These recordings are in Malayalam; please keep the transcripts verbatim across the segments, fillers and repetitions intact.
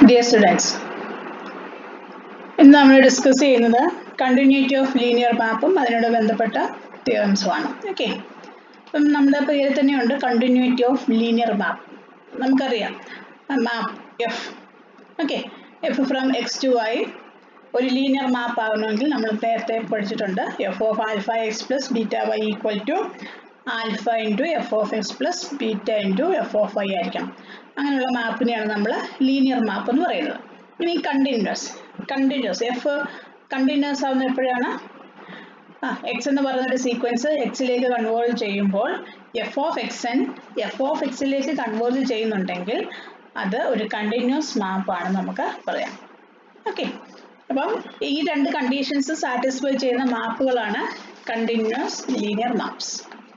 Dear students, ഇന്ന് നമ്മൾ ഡിസ്കസ് ചെയ്യുന്നത് കണ്ടിന്യൂറ്റി ഓഫ് ലീനിയർ മാപ്പും അതിനോട് ബന്ധപ്പെട്ട തിയറംസും ആണ്. ഓക്കെ, അപ്പം നമ്മുടെ പേരിൽ തന്നെയുണ്ട് കണ്ടിന്യൂറ്റി ഓഫ് ലീനിയർ മാപ്പ്. നമുക്കറിയാം map F. Okay, F from X to Y ഒരു ലീനിയർ മാപ്പ് ആകണമെങ്കിൽ നമ്മൾ നേരത്തെ പഠിച്ചിട്ടുണ്ട് F of alpha X plus beta Y equal to alpha into F of X plus beta into F of Y ആയിരിക്കണം. അങ്ങനെയുള്ള മാപ്പിനെയാണ് നമ്മൾ ലീനിയർ മാപ്പ് എന്ന് പറയുന്നത്. ഇനി കണ്ടിന്യൂസ് കണ്ടിന്യൂസ് എഫ് കണ്ടിന്യൂസ് ആവുന്ന എപ്പോഴാണ്? ആ എക്സ് എന്ന് പറയുന്ന ഒരു സീക്വൻസ് എക്സിലേക്ക് കൺവേർട്ട് ചെയ്യുമ്പോൾ F of X N F of എക്സിലേക്ക് കൺവേർട്ട് ചെയ്യുന്നുണ്ടെങ്കിൽ അത് ഒരു കണ്ടിന്യൂസ് മാപ്പാണ് നമുക്ക് പറയാം. ഓക്കെ, അപ്പം ഈ രണ്ട് കണ്ടീഷൻസ് സാറ്റിസ്ഫൈ ചെയ്യുന്ന മാപ്പുകളാണ് കണ്ടിന്യൂസ് ലീനിയർ മാപ്സ്.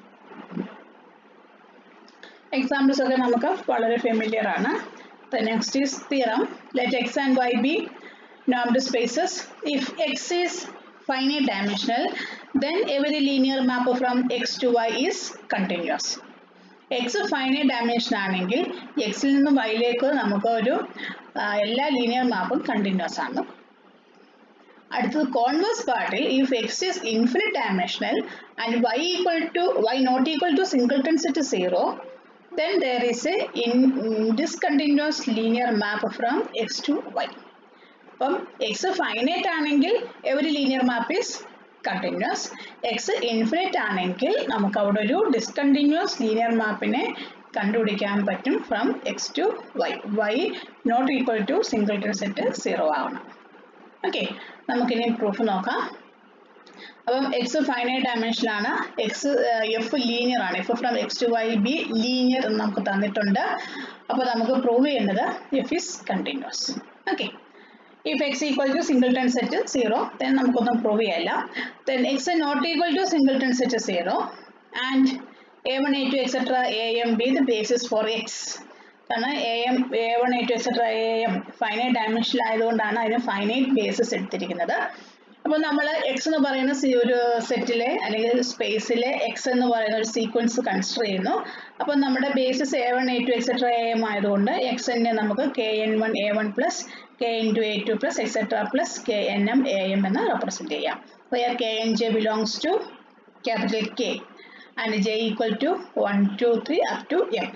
എക്സാമ്പിൾസ് ഒക്കെ നമുക്ക് വളരെ ഫെമിലിയർ ആണ്. The next is theorem. Let x and y be normed spaces. If x is finite dimensional, then every linear map from x to y is continuous. X finite dimension ആണെങ്കിൽ x ൽ നിന്നും y ലേക്ക് നമുക്ക് ഒരു എല്ലാ ലീനിയർ മാപ്പും കണ്ടിന്യൂസ് ആണ്. അടുത്തത് കോൺവേഴ്സ് പാർട്ടിൽ if x is infinite dimensional and y equal to y not equal to singleton set zero, then there is a in discontinuous linear map from x to y. അപ്പം x finite ആണെങ്കിൽ every linear map is continuous. x infinite ആണെങ്കിൽ നമുക്ക് അവിടെ ഒരു discontinuous linear mapനെ കണ്ടുപിടിക്കാൻ പറ്റും from x to y. y not equal to singleton set zero ആവണം. ഓക്കെ, നമുക്കിനി പ്രൂഫ് നോക്കാം. അപ്പം എക്സ് ഫൈനൈറ്റ് ഡയമെൻഷൻ ആണ്, എക്സ് എഫ് ലീനിയർ ആണ്. F from X to Y be linear എന്ന് നമുക്ക് തന്നിട്ടുണ്ട്. അപ്പോൾ നമുക്ക് പ്രൂവ് ചെയ്യേണ്ടത് F is continuous. Okay, if X equal to singleton set zero then നമുക്കൊന്നും പ്രൂവ് ചെയ്യാനില്ല. Then X not equal to singleton set zero and A one A two etcetera A M be the basis for X. കാരണം A M A one A two etcetera A M finite dimension ആയതുകൊണ്ടാണ് അതിന് ഫൈനൈറ്റ് ബേസിസ് എടുത്തിരിക്കുന്നത്. അപ്പോൾ നമ്മൾ എക്സ് എന്ന് പറയുന്ന ഒരു സെറ്റിലെ അല്ലെങ്കിൽ സ്പേസിലെ എക്സ് എന്ന് പറയുന്ന ഒരു സീക്വൻസ് കൺസിഡർ ചെയ്യുന്നു. അപ്പോൾ നമ്മുടെ basis A one A two etcetera A M ആയതുകൊണ്ട് എക്സിനെ നമുക്ക് K N one A one plus K N two A two plus etcetera plus K N M A M എന്ന് റെപ്രസെൻറ്റ് ചെയ്യാം. Where K N J belongs to capital K and J equal to one two three up to M.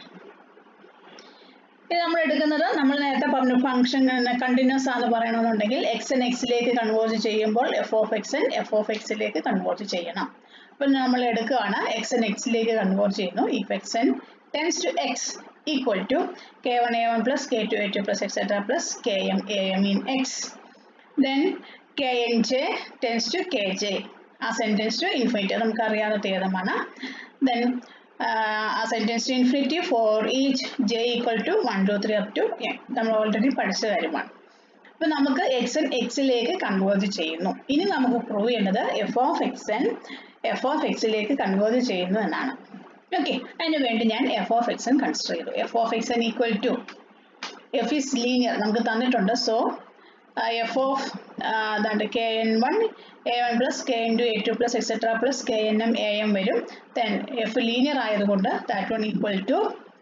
ഇത് നമ്മൾ എടുക്കുന്നത് നമ്മൾ നേരത്തെ പറഞ്ഞു ഫംഗ്ഷൻ കണ്ടിന്യൂസ് ആണെന്ന് പറയണമെന്നുണ്ടെങ്കിൽ എക്സ് എൻ എക്സിലേക്ക് കൺവേർട്ട് ചെയ്യുമ്പോൾ F of X N F of എക്സിലേക്ക് കൺവേർട്ട് ചെയ്യണം. അപ്പം നമ്മൾ എടുക്കുകയാണ് എക്സ് എൻ എക്സിലേക്ക് കൺവേർട്ട് ചെയ്യുന്നു. If X N tends to X equal to K one A one plus K two A two plus etcetera plus K M A M in X, then K N J tends to K J as N tends to infinity നമുക്കറിയാവുന്ന തിയറമാണ്. Then a sentence to infinity for each j equal to one two three up to n നമ്മൾ ഓൾറെഡി പഠിച്ച കാര്യമാണ്. അപ്പോൾ നമുക്ക് എക്സ് എൻ എക്സിലേക്ക് കൺവേർട്ട് ചെയ്യുന്നു. ഇനി നമുക്ക് പ്രൂവ് ചെയ്യേണ്ടത് F of X N F of എക്സിലേക്ക് കൺവേർട്ട് ചെയ്യുന്നു എന്നാണ്. ഓക്കെ, അതിന് വേണ്ടി ഞാൻ F of X N consider ചെയ്തു. F of X N equal to F is linear നമുക്ക് തന്നിട്ടുണ്ട്. സോ എഫ് ഓഫ് അതാണ്ട് K N one A one plus K N two A two plus etcetera plus K N M A M വരും. ദെൻ എഫ് ലീനിയർ ആയതുകൊണ്ട് that one equal to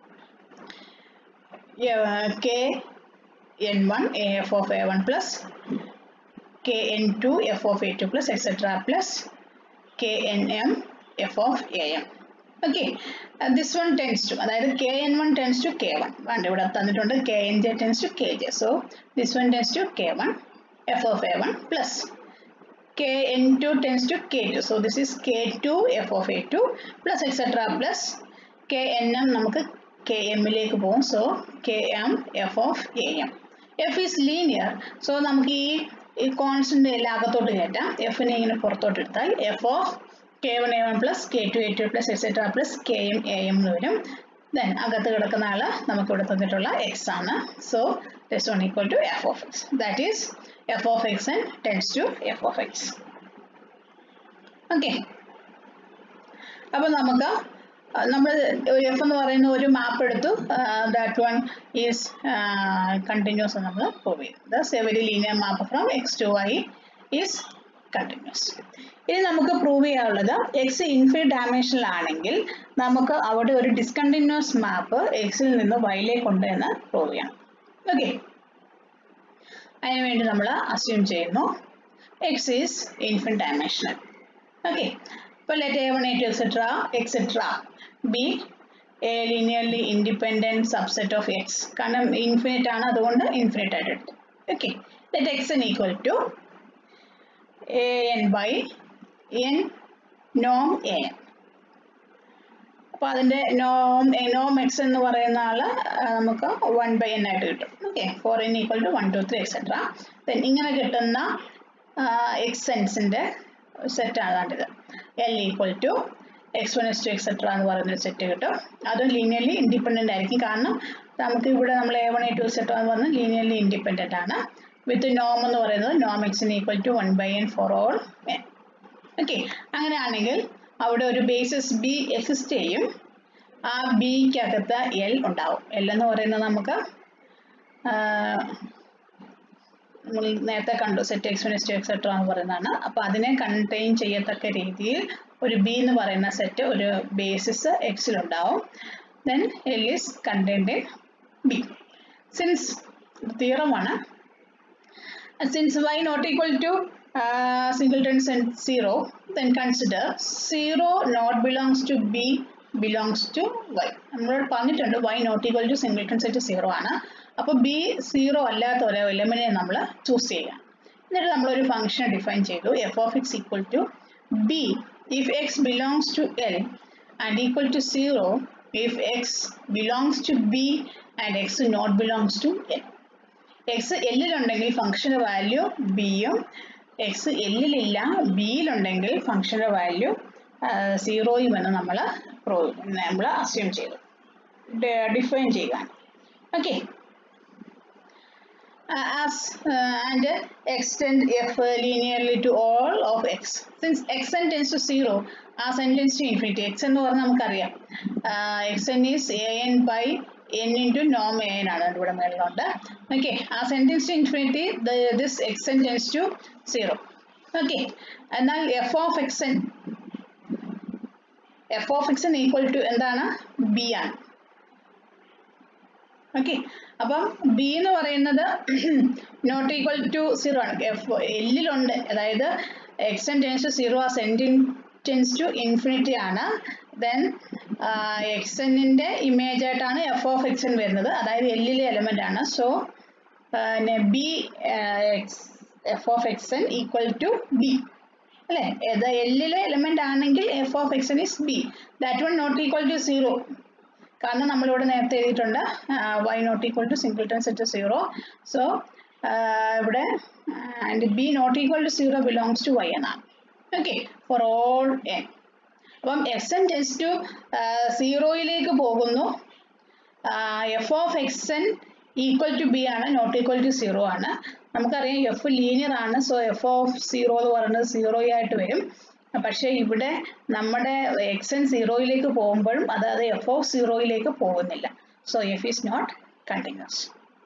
K N one A F of A one plus K N two F of A two plus etcetera plus K N M F of A M. Okay, this one tends to അതായത് K N one tends to K one വേണ്ട ഇവിടെ തന്നിട്ടുണ്ട് K N J tends to K J. So this one tends to K one F of A one plus K N two tends to K two, so this is K two F of A two plus etc plus K N M നമുക്ക് K M ലേക്ക് പോകും. so K M F of A M. F is linear, so നമുക്ക് ഈ കോൺസ്റ്റന്റ് എല്ലാം അകത്തോട്ട് കയറ്റാം. F നെ ഇങ്ങനെ പുറത്തോട്ട് എടുത്താൽ F of K one A one plus K two A two plus etc plus K M A M എന്ന് വരും. then അകത്ത് കിടക്കുന്ന ആള് നമുക്ക് ഇവിടെ തന്നിട്ടുള്ള x ആണ്. so this one equal to F of x, that is f of x and tends to f of x. Okay, അപ്പോൾ നമുക്ക് നമ്മൾ ഒരു എഫ് എന്ന് പറയുന്ന ഒരു മാപ്പ് എടുത്തു. ദാറ്റ് വൺ ഈസ് കണ്ടിന്യൂസ് എന്ന് നമ്മൾ പ്രൂവ് ചെയ്തു. Thus every linear map from X to Y is continuous. ഇനി നമുക്ക് പ്രൂവ് ചെയ്യാനുള്ളത് എക്സ് ഇൻഫിനിറ്റ് ഡയമെൻഷനിൽ ആണെങ്കിൽ നമുക്ക് അവിടെ ഒരു ഡിസ്കണ്ടിന്യൂസ് മാപ്പ് എക്സിൽ നിന്ന് വൈയിലേക്ക് ഉണ്ട് എന്ന് പ്രൂവ് ചെയ്യണം. ഓക്കെ, അതിനു വേണ്ടി നമ്മൾ അസ്യൂം ചെയ്യുന്നു x is infinite dimensional. Okay, so let A one, A two, et cetera, et cetera be a linearly independent subset of x. കാരണം infinite ആണ്, അതുകൊണ്ട് infinite ആയിട്ട് എടുത്തു. Okay, let xn equal to an by n norm an. അപ്പോൾ അതിൻ്റെ നോം നോം എക്സ് എന്ന് പറയുന്ന ആൾ നമുക്ക് വൺ ബൈ എൻ ആയിട്ട് കിട്ടും. Okay, for N equal to one two three etcetera. Then ഇങ്ങനെ കിട്ടുന്ന എക്സെൻസിൻ്റെ സെറ്റാണ് കണ്ടത്. L equal to X one X two etcetera എന്ന് പറയുന്നൊരു സെറ്റ് കിട്ടും. അതും ലീനിയർലി ഇൻഡിപെൻഡൻ്റ് ആയിരിക്കും. കാരണം നമുക്ക് ഇവിടെ നമ്മൾ A one A two etcetera എന്ന് പറഞ്ഞാൽ ലീനിയർലി ഇൻഡിപെൻഡൻ്റ് ആണ്. വിത്ത് നോം എന്ന് പറയുന്നത് നോം എക്സിന് equal to one by N for all N. Okay, അങ്ങനെയാണെങ്കിൽ അവിടെ ഒരു ബേസിസ് ബി എക്സിസ്റ്റ് ചെയ്യും. ആ ബിക്കകത്ത് എൽ ഉണ്ടാവും. എൽ എന്ന് പറയുന്നത് നമുക്ക് നമ്മൾ നേരത്തെ കണ്ടു, set X one X two etcetera എന്ന് പറയുന്നതാണ്. അപ്പോൾ അതിനെ കണ്ടെയ്ൻ ചെയ്യത്തക്ക രീതിയിൽ ഒരു ബി എന്ന് പറയുന്ന സെറ്റ് ഒരു ബേസിസ് എക്സിലുണ്ടാവും. Then L is contained in B. Since തിയറമാണ്, since y not equal to uh, singleton set zero, then consider zero not belongs to b belongs to y. നമ്മളോട് പറഞ്ഞിട്ടുണ്ട് y not equal to singleton set zero ആണ്. അപ്പോൾ b സീറോ അല്ലാത്ത ഒരു എലിമെന്റിനെ നമ്മൾ ചൂസ് ചെയ്യുക. എന്നിട്ട് നമ്മളൊരു ഫംഗ്ഷൻ ഡിഫൈൻ ചെയ്തു, f of x equal to b if x belongs to l and equal to zero if x belongs to b and x not belongs to l. X എല്ലിലുണ്ടെങ്കിൽ ഫംഗ്ഷൻ്റെ വാല്യൂ ബിയും, എക്സ് എല്ലിലില്ല ബിയിലുണ്ടെങ്കിൽ ഫംഗ്ഷൻ്റെ വാല്യൂ സീറോയും എന്ന് നമ്മൾ പ്രൂവ് നമ്മൾ അസ്യൂം ചെയ്തു, ഡിഫൈൻ ചെയ്യുക. Okay, as and extend F linearly to all of X. Since X N tends to zero as N tends to infinity. X എന്ന് പറഞ്ഞാൽ നമുക്കറിയാം X N is A N by n into norm an ആണ് ഇവിടെ മേളിലുണ്ട്. Okay, as N tends to infinity this X N tends to zero. Okay, എന്നാൽ F of X N F of X N equal to എന്താണ്? ബി ആണ്. ഓക്കെ, അപ്പം ബി എന്ന് പറയുന്നത് നോട്ട് ഈക്വൽ ടു സീറോ ആണ്. എഫ് എല്ലിലുണ്ട്, അതായത് X N tends to zero as സെൻറ്റൻ ടെൻസ് ടു ഇൻഫിനിറ്റി ആണ്. ദെൻ എക്സ് എന്നിൻ്റെ ഇമേജ് ആയിട്ടാണ് എഫ് ഓഫ് എക്സ് എൻ വരുന്നത്, അതായത് എല്ലിലെ എലമെൻ്റ് ആണ്. So B F of X N equal to B അല്ലേ? ഏത് എല്ലിലെ എലമെൻ്റ് ആണെങ്കിൽ F of X n is b. That one not equal to zero, കാരണം നമ്മളിവിടെ നേരത്തെ എഴുതിയിട്ടുണ്ട് y not equal to singleton set zero. So ഇവിടെ and b not equal to zero belongs to y എന്നാണ്. Okay, for all n. അപ്പം എക്സ് എൻ ടെൻസ് ടു സീറോയിലേക്ക് പോകുന്നു. F of X N equal to b ആണ്, നോട്ട് ഈക്വൽ ടു സീറോ ആണ്. നമുക്കറിയാം എഫ് ലീനിയർ ആണ്, സോ എഫ് ഓഫ് സീറോ എന്ന് പറയുന്നത് സീറോ ആയിട്ട് വരും. പക്ഷേ ഇവിടെ നമ്മുടെ എക്സ് എൻ സീറോയിലേക്ക് പോകുമ്പോഴും അതായത് എഫ് ഓഫ് സീറോയിലേക്ക് പോകുന്നില്ല. So f is not continuous.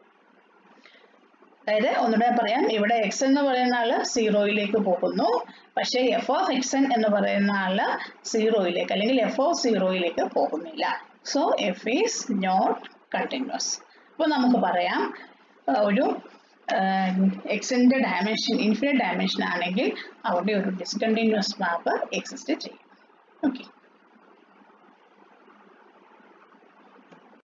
അതായത് ഒന്നുകൂടെ പറയാം, ഇവിടെ എക്സ് എന്ന് പറയുന്ന ആള് സീറോയിലേക്ക് പോകുന്നു, പക്ഷേ എഫ് ഓഫ് എക്സ് എൻ എന്ന് പറയുന്ന ആള് സീറോയിലേക്ക് അല്ലെങ്കിൽ എഫ് ഓഫ് സീറോയിലേക്ക് പോകുന്നില്ല. So f is not continuous. അപ്പോൾ നമുക്ക് പറയാം ഒരു എക്സിൻ്റെ ഡയമെൻഷൻ ഇൻഫിനിറ്റ് ഡയമെൻഷൻ ആണെങ്കിൽ അവിടെ ഒരു ഡിസ്കണ്ടിന്യൂസ് മാപ്പ് എക്സിസ്റ്റ് ചെയ്യും. ഓക്കെ.